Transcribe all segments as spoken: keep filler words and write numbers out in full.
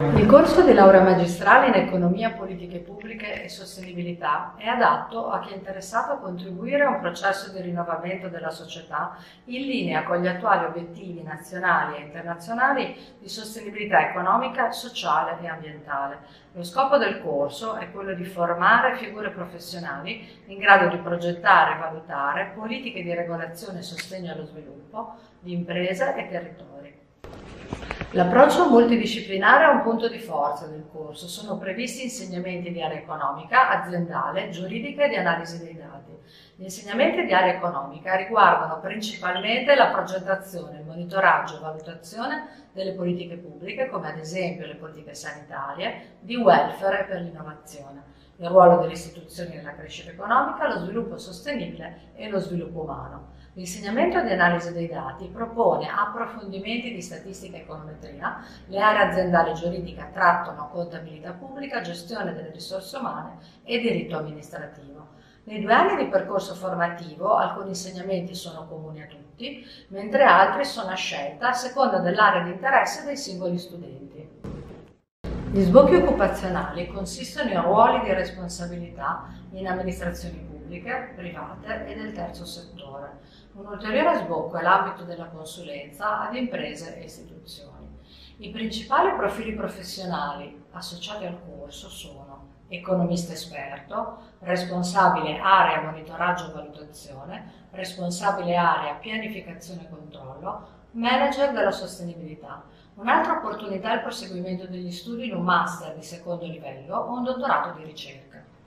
Il corso di laurea magistrale in Economia, Politiche Pubbliche e Sostenibilità è adatto a chi è interessato a contribuire a un processo di rinnovamento della società in linea con gli attuali obiettivi nazionali e internazionali di sostenibilità economica, sociale e ambientale. Lo scopo del corso è quello di formare figure professionali in grado di progettare e valutare politiche di regolazione e sostegno allo sviluppo di imprese e territori. L'approccio multidisciplinare è un punto di forza del corso. Sono previsti insegnamenti di area economica, aziendale, giuridica e di analisi dei dati. Gli insegnamenti di area economica riguardano principalmente la progettazione, il monitoraggio e valutazione delle politiche pubbliche, come ad esempio le politiche sanitarie, di welfare e per l'innovazione, il ruolo delle istituzioni nella crescita economica, lo sviluppo sostenibile e lo sviluppo umano. L'insegnamento di analisi dei dati propone approfondimenti di statistica e econometria, le aree aziendali e giuridica trattano contabilità pubblica, gestione delle risorse umane e diritto amministrativo. Nei due anni di percorso formativo alcuni insegnamenti sono comuni a tutti, mentre altri sono a scelta a seconda dell'area di interesse dei singoli studenti. Gli sbocchi occupazionali consistono in ruoli di responsabilità in amministrazioni pubbliche, private e del terzo settore. Un ulteriore sbocco è l'ambito della consulenza ad imprese e istituzioni. I principali profili professionali associati al corso sono economista esperto, responsabile area monitoraggio e valutazione, responsabile area pianificazione e controllo, manager della sostenibilità. Un'altra opportunità è il proseguimento degli studi in un master di secondo livello o un dottorato di ricerca.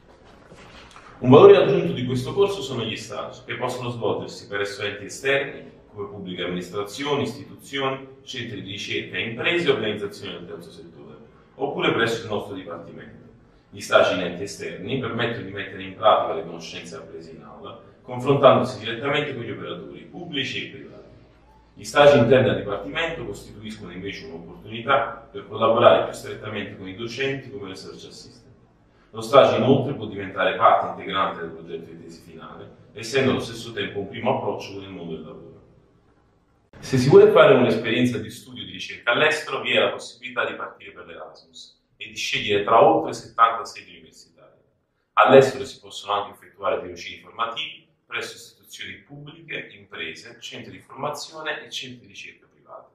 Un valore aggiunto di questo corso sono gli stage, che possono svolgersi presso enti esterni, come pubbliche amministrazioni, istituzioni, centri di ricerca, imprese e organizzazioni del terzo settore, oppure presso il nostro dipartimento. Gli stage in enti esterni permettono di mettere in pratica le conoscenze apprese in aula, confrontandosi direttamente con gli operatori pubblici e privati. Gli stage interni al Dipartimento costituiscono invece un'opportunità per collaborare più strettamente con i docenti come research assistant. Lo stage inoltre può diventare parte integrante del progetto di tesi finale, essendo allo stesso tempo un primo approccio con il mondo del lavoro. Se si vuole fare un'esperienza di studio di ricerca all'estero, vi è la possibilità di partire per l'Erasmus e di scegliere tra oltre settanta sedi universitarie. All'estero si possono anche effettuare tirocini formativi presso istituzioni pubbliche, imprese, centri di formazione e centri di ricerca privati.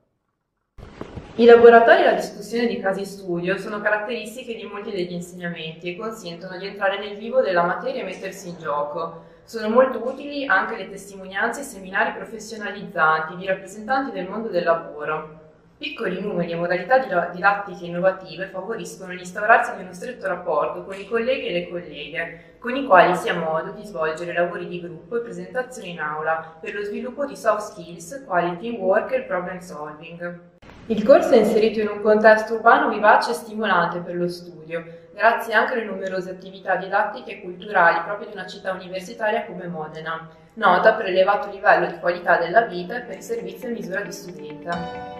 I laboratori e la discussione di casi studio sono caratteristiche di molti degli insegnamenti e consentono di entrare nel vivo della materia e mettersi in gioco. Sono molto utili anche le testimonianze e seminari professionalizzanti di rappresentanti del mondo del lavoro. Piccoli numeri e modalità didattiche innovative favoriscono l'instaurarsi di uno stretto rapporto con i colleghi e le colleghe, con i quali si ha modo di svolgere lavori di gruppo e presentazioni in aula per lo sviluppo di soft skills quali teamwork e problem solving. Il corso è inserito in un contesto urbano vivace e stimolante per lo studio, grazie anche alle numerose attività didattiche e culturali proprio di una città universitaria come Modena, nota per l'elevato livello di qualità della vita e per i servizi a misura di studente.